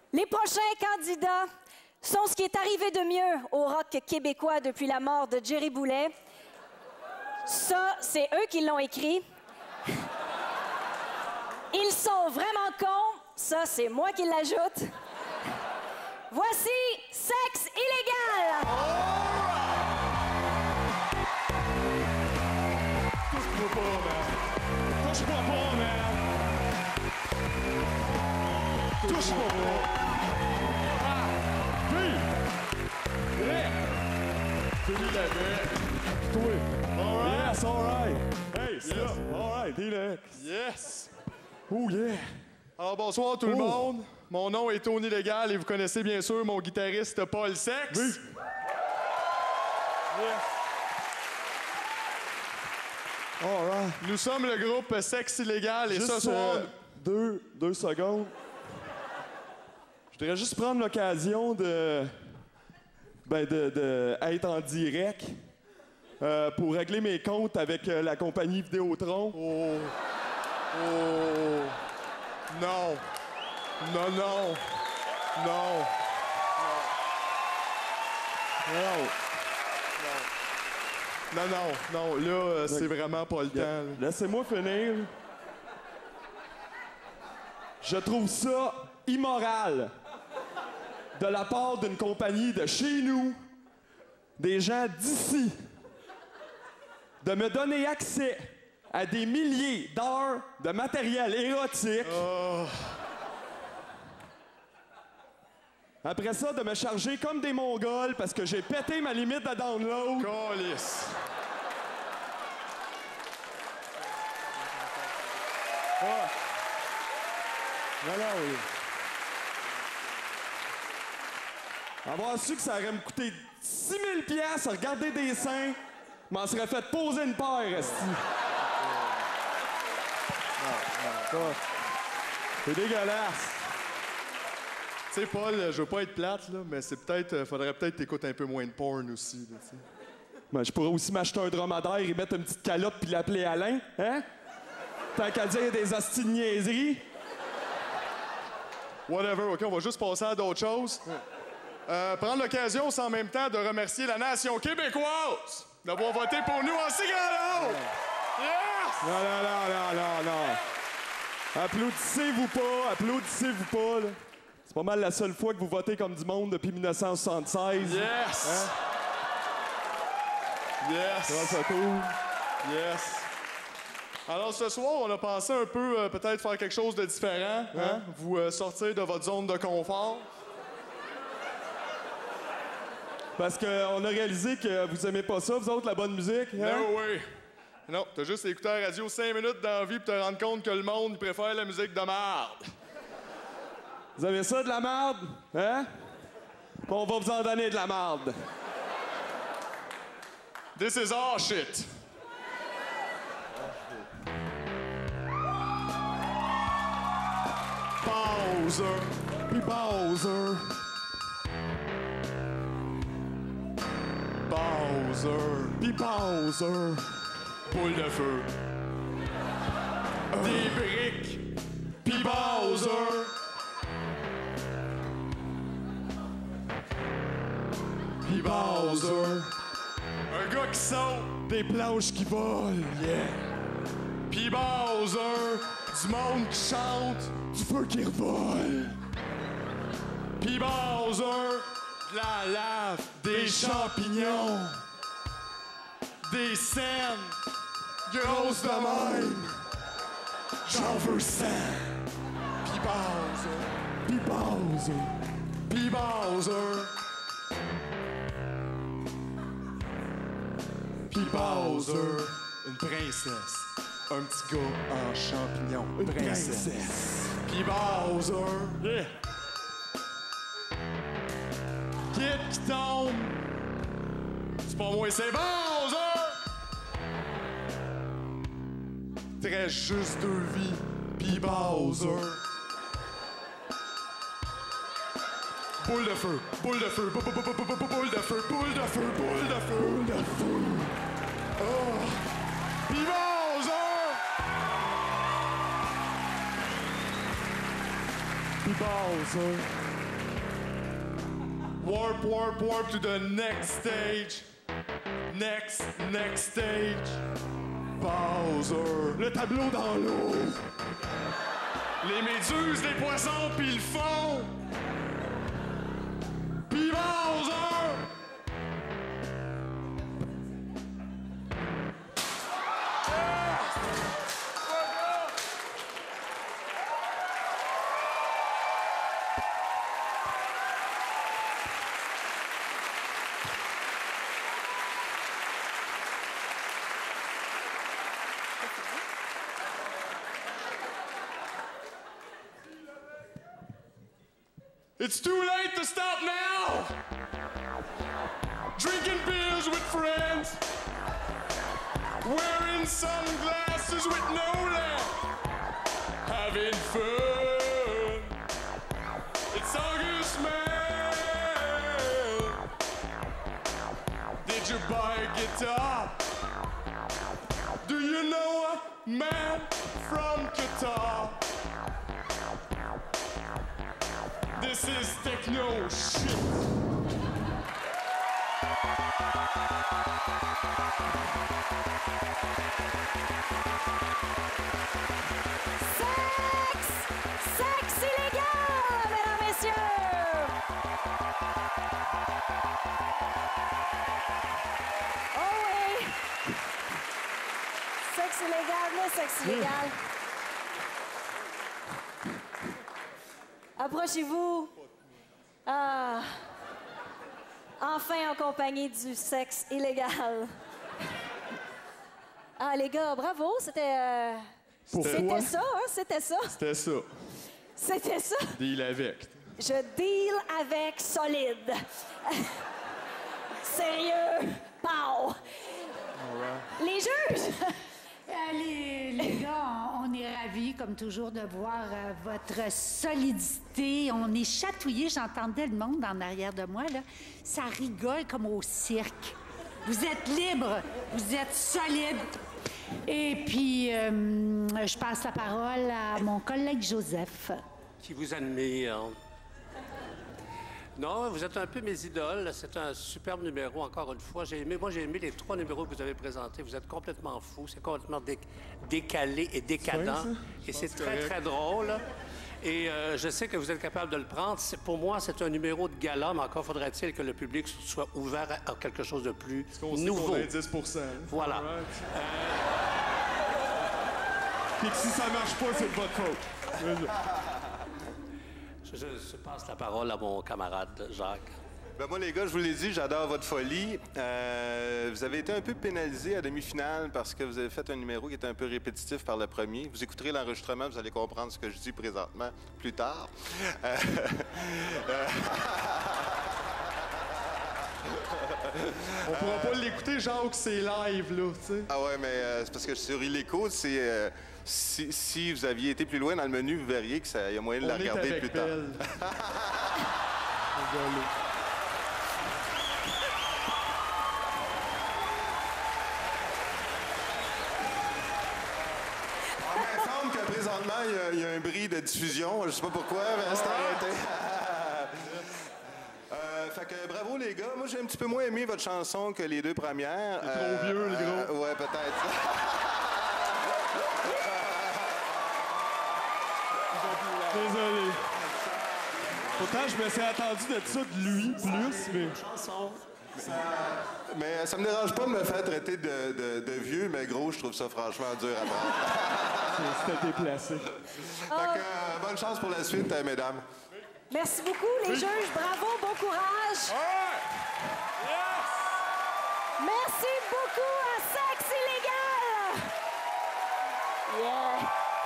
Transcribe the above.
Les prochains candidats sont ce qui est arrivé de mieux au rock québécois depuis la mort de Jerry Boulet. Ça, c'est eux qui l'ont écrit. Ils sont vraiment cons. Ça, c'est moi qui l'ajoute. Voici Sexe illégal! Touche-moi pas, man! Touche-moi pas, man! Touche-moi pas! Puis! Yeah! Denis Lévesque! Toi! Alright! Yes, alright! Hey, c'est là! Alright, Denis! Yes! Oh yeah! Alors, bonsoir tout le monde. Mon nom est Tony Légal et vous connaissez bien sûr mon guitariste Paul Sex. Oui. Yes. All right. Nous sommes le groupe Sexe illégal et ce soir... deux secondes. Je voudrais juste prendre l'occasion de être en direct pour régler mes comptes avec la compagnie Vidéotron. Oh. Non. Non, non. Non. Non. Non, là, c'est vraiment pas le temps. Laissez-moi finir. Je trouve ça immoral de la part d'une compagnie de chez nous, des gens d'ici, de me donner accès à des milliers d'heures de matériel érotique. Après ça, de me charger comme des Mongols parce que j'ai pété ma limite de download. Calice. Avoir su que ça aurait me coûté 6 000 $ à regarder des seins, m'en serait fait poser une paire, esti. C'est dégueulasse. Tu sais, Paul, je veux pas être plate, là, mais c'est peut-être... faudrait peut-être t'écouter un peu moins de porn aussi, là, tu sais. Ben, je pourrais aussi m'acheter un dromadaire et mettre une petite calotte puis l'appeler Alain, hein? Tant qu'à dire des hosties de niaiseries. Whatever, OK, on va juste passer à d'autres choses. Prendre l'occasion, c'est en même temps de remercier la nation québécoise d'avoir voté pour nous en si grand nombre. Yes! Non. Applaudissez-vous pas, là. C'est pas mal la seule fois que vous votez comme du monde depuis 1976. Yes! Hein? Yes! Ça va, cool. Yes! Alors, ce soir, on a pensé un peu, peut-être faire quelque chose de différent, hein? Vous sortir de votre zone de confort. Parce qu'on a réalisé que vous aimez pas ça, vous autres, la bonne musique, hein? Non, oui. Non, t'as juste écouté la radio 5 minutes dans la vie pour te rendre compte que le monde préfère la musique de merde. Vous avez ça, de la merde? Hein? On va vous en donner de la merde. This is our shit. Bowser, puis Bowser. Bowser, puis Bowser. Boule de feu. Des briques, puis Bowser. Puis Bowser. Un gars qui saute, des planches qui volent. Yeah. Puis Bowser, du monde qui chante, du feu qui revole. Puis Bowser, de la lave, des champignons, des scènes grosses de même. J'en veux 100. Puis Bowser, puis Bowser, puis Bowser. Puis Bowser, une princesse. Un petit gars en champignon. Une princesse. Puis Bowser. Yeah. Kid qui tombe. C'est pas moi, c'est Bowser. Très juste 2 vies. Puis Bowser. Boule de feu, boule de feu, boule de feu, boule de feu, boule de feu, boule de feu. Oh! Puis Bowser! Puis Bowser. Warp, warp, warp to the next stage. Next stage. Bowser. Le tableau dans l'eau. Les méduses, les poissons, puis le fond. Puis Bowser. It's too late to stop now! Drinking beers with friends, wearing sunglasses with no lamp, having fun. It's August, man. Did you buy a guitar? Do you know a man from Qatar? This is techno shit. Sexe illégal, mesdames, messieurs! Oh oui! Sexe illégal, mais sexe illégal. Approchez-vous. Ah. Enfin en compagnie du sexe illégal. Ah, les gars, bravo. C'était ça, hein? C'était ça. C'était ça. C'était ça. Deal avec. Je deal avec solide. Sérieux. Pow. Les juges. Les gars, on est ravis, comme toujours, de voir votre solidité. On est chatouillés. J'entendais le monde en arrière de moi, là. Ça rigole comme au cirque. Vous êtes libre, vous êtes solide. Et puis, je passe la parole à mon collègue Joseph. Qui vous admire. Non, vous êtes un peu mes idoles. C'est un superbe numéro, encore une fois. J'ai aimé les 3 numéros que vous avez présentés. Vous êtes complètement fous. C'est complètement décalé et décadent. Et c'est très, très drôle. Et je sais que vous êtes capable de le prendre. Pour moi, c'est un numéro de gala, mais encore faudrait-il que le public soit ouvert à quelque chose de plus nouveau. On sait qu'on est 10%. Voilà. Puis que si ça marche pas, c'est de votre faute. Je passe la parole à mon camarade Jacques. Ben moi, les gars, je vous l'ai dit, j'adore votre folie. Vous avez été un peu pénalisé à demi-finale parce que vous avez fait un numéro qui était un peu répétitif par le premier. Vous écouterez l'enregistrement, vous allez comprendre ce que je dis présentement plus tard. On pourra pas l'écouter, genre que c'est live, là, tu sais. Ah ouais, mais c'est parce que sur Illico, c'est... si vous aviez été plus loin dans le menu, vous verriez qu'il y a moyen de la regarder plus tard. Il me semble que présentement, il y a un bris de diffusion. Je sais pas pourquoi, mais c'est arrêté. Fait que bravo les gars. Moi, j'ai un petit peu moins aimé votre chanson que les deux premières. C'est trop vieux, les gars. Ouais, peut-être. Désolé. Pourtant, je me suis attendu de ça de lui, plus, mais... Mais ça me dérange pas de me faire traiter de vieux, mais gros, je trouve ça franchement dur à prendre. C'était déplacé. Fait que, bonne chance pour la suite, mesdames. Merci beaucoup, les juges. Bravo, bon courage. Merci beaucoup à Sexe illégal. Yeah.